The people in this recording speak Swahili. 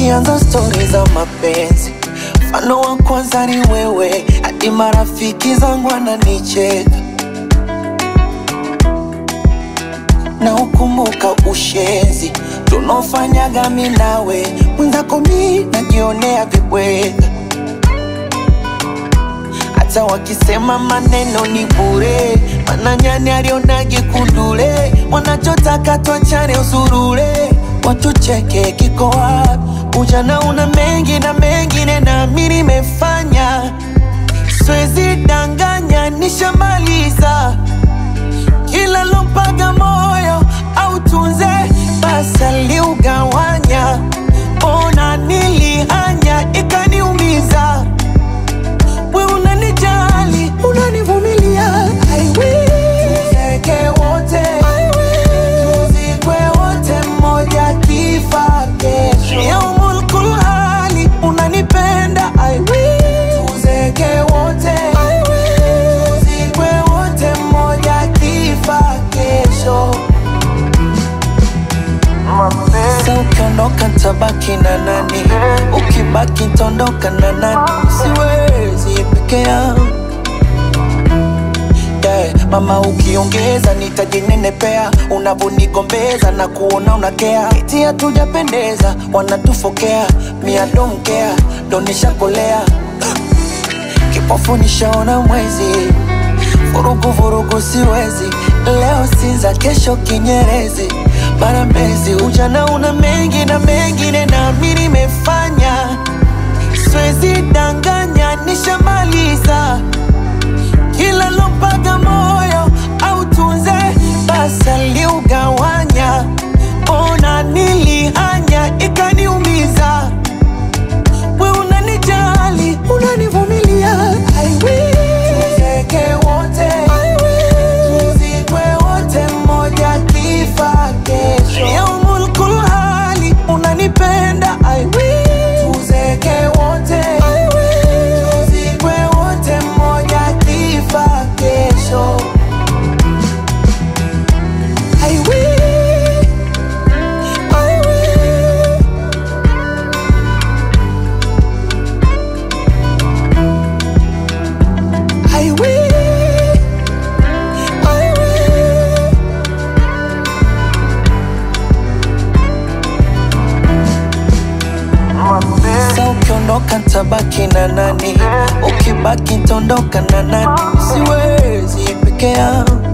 tukianza story za mapenzi. Mfano wa kwanza ni wewe, hadi marafiki zangu wananicheka. Na ukumbuka ushenzi tunaofanyaga mimi nawe, mwenzako mimi najionea vibweka. Hata wakisema maneno ni bure, maana nyani alionage kundule. Wanachotaka tuachane usurule, watucheke kiko wapi? Ujana una mengi na mengine na mimi nimefanya. Siwezi danganya nishamaliza. Kila lompaga moyo au tunze basi aliugawanya. Ona nilihanya ikaniumiza. We unanijali, unanivumilia. I will tuzeke wote, I will tuzikwe wote mmoja kifa kesho. Yaumul kulhali unanipenda. I will tuzeke wote, I will tuzikwe wote mmoja kifa kesho. Sa ukiondoka tabaki na nani? Ukibaki tondoka na nani? Siwezi peke yangu. Mama ukiongeza nitajinenepea. Unavonigombeza na kuona unakea. Eti hatujapendeza wanatufokea. Me I don't care, ndo nishakolea. Kipofu nishaona mwezi. Vurugu vurugu siwezi. Leo Sinza kesho Kinyerezi. Barambezi ujana una mengi na mengine na mimi nimefanya. Siwezi danganya nishamaliza. Kila lompaga moyo au tunze basi aliugawanya. Ona nilihanya ikaniumiza. We unanijali, unanivumilia. I will tuzeke wote, I will tuzikwe wote mmoja kifa kesho. Yaumul kulhali unanipenda. I will tuzeke wote, I will tuzikwe wote mmoja kifa kesho. I will, I will. I will, I will. Sa ukiondoka tabaki na nani? Ukibaki tondoka na nani? Siwezi peke yangu.